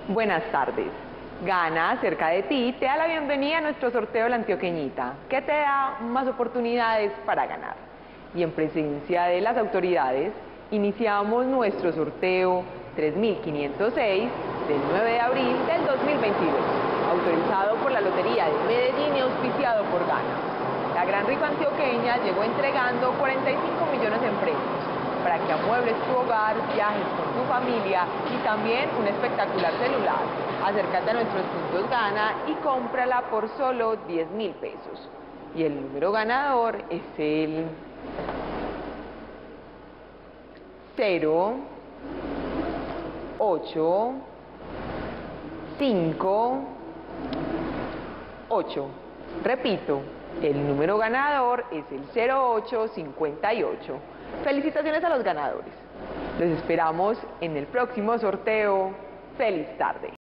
Buenas tardes. Gana, cerca de ti, te da la bienvenida a nuestro sorteo de la Antioqueñita, que te da más oportunidades para ganar. Y en presencia de las autoridades, iniciamos nuestro sorteo 3506 del 9 de abril del 2022, autorizado por la Lotería de Medellín y auspiciado por Gana. La Gran Rifa Antioqueña llegó entregando 45 millones en premios, para que amuebles tu hogar, viajes con tu familia y también un espectacular celular. Acércate a nuestros puntos Gana y cómprala por solo 10.000 pesos. Y el número ganador es el 0, 8, 5, 8. Repito, el número ganador es el 0858. Felicitaciones a los ganadores. Los esperamos en el próximo sorteo. ¡Feliz tarde!